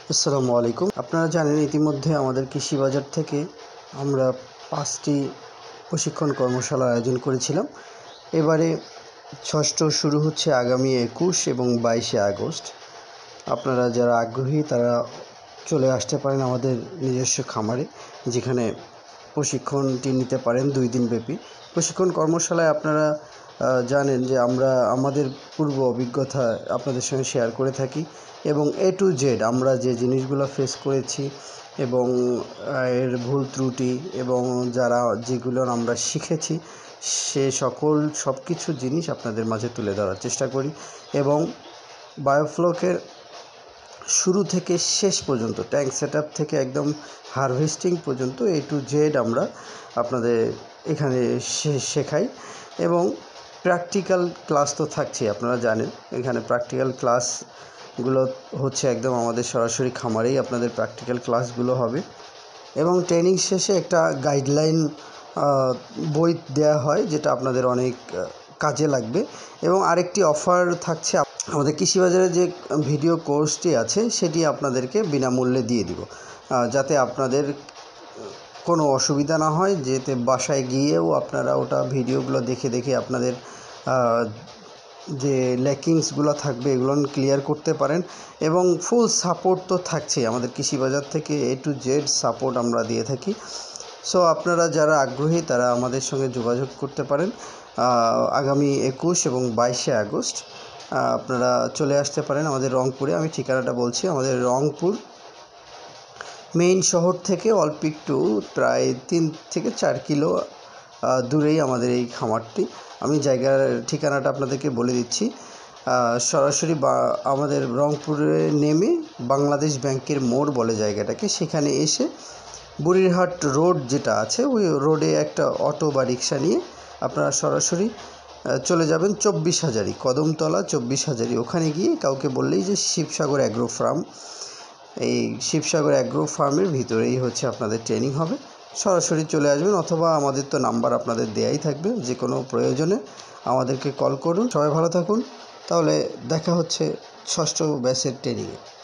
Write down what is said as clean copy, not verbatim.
আসসালামু আলাইকুম। আপনারা জানেন ইতিমধ্যে আমাদের কৃষি বাজার থেকে আমরা 5টি প্রশিক্ষণ কর্মশালার আয়োজন করেছিলাম। এবারে 6ষ্ঠ শুরু হচ্ছে আগামী 21 এবং 22শে আগস্ট। আপনারা যারা আগ্রহী তারা চলে আসতে পারেন আমাদের নিজস্ব খামারে, যেখানে প্রশিক্ষণটি নিতে পারেন 2 দিনব্যাপী। প্রশিক্ষণ কর্মশালায় আপনারা জানেন যে আমরা আমাদের পূর্ব অভিজ্ঞতা আপনাদের সঙ্গে শেয়ার করে থাকি এবং A to Z আমরা যে জিনিসগুলো ফেস করেছি এবং এর ভুল ত্রুটি এবং যেগুলো আমরা শিখেছি সে সব কিছু জিনিস আপনাদের মাঝে তুলে ধরার চেষ্টা করি এবং বায়োফ্লকের শুরু থেকে শেষ পর্যন্ত ট্যাঙ্ক সেটআপ থেকে একদম হারভেস্টিং পর্যন্ত A to Z আমরা আপনাদের এখানে শেখাই এবং প্র্যাকটিক্যাল ক্লাস তো থাকছেই। আপনারা জানেন এখানে প্র্যাকটিক্যাল ক্লাসগুলো হচ্ছে একদম আমাদের সরাসরি খামারেই আপনাদের প্র্যাকটিক্যাল ক্লাসগুলো হবে এবং ট্রেনিং শেষে একটা গাইডলাইন বই দেওয়া হয়, যেটা আপনাদের অনেক কাজে লাগবে। এবং আরেকটি অফার থাকছে, আমাদের কৃষি বাজারে যে ভিডিও কোর্সটি আছে সেটি আপনাদেরকে বিনামূল্যে দিয়ে দিব, যাতে আপনাদের কোনো অসুবিধা না হয়, যেতে বাসায় গিয়েও আপনারা ওটা ভিডিওগুলো দেখে আপনাদের যে ল্যাকিংসগুলো থাকবে এগুলো ক্লিয়ার করতে পারেন এবং ফুল সাপোর্ট তো থাকছেই। আমাদের কৃষি বাজার থেকে A to Z সাপোর্ট আমরা দিয়ে থাকি। সো আপনারা যারা আগ্রহী তারা আমাদের সঙ্গে যোগাযোগ করতে পারেন। আগামী 21 এবং 22শে আগস্ট আপনারা চলে আসতে পারেন আমাদের রংপুরে। আমি ঠিকানাটা বলছি, আমাদের রংপুর মেইন শহর থেকে অল্প একটু প্রায় 3 থেকে 4 কিলো দূরেই আমাদের এই খামারটি। আমি জায়গার ঠিকানাটা আপনাদেরকে বলে দিচ্ছি। সরাসরি আমাদের রংপুরে নেমে বাংলাদেশ ব্যাংকের মোড় বলে জায়গাটাকে, সেখানে এসে বুড়িরহাট রোড যেটা আছে ওই রোডে একটা অটো বা রিক্সা নিয়ে আপনারা সরাসরি চলে যাবেন 24 হাজারি, কদমতলা 24 হাজারি। ওখানে গিয়ে কাউকে বললেই যে শিবসাগর অ্যাগ্রো ফার্ম, এই শিবসাগর অ্যাগ্রো ফার্মের ভিতরেই হচ্ছে আপনাদের ট্রেনিং হবে। সরাসরি চলে আসবেন, অথবা আমাদের তো নাম্বার আপনাদের দেয়াই থাকবে, যে কোনো প্রয়োজনে আমাদেরকে কল করুন। সবাই ভালো থাকুন, তাহলে দেখা হচ্ছে 6ষ্ঠ ব্যাচের ট্রেনিংয়ে।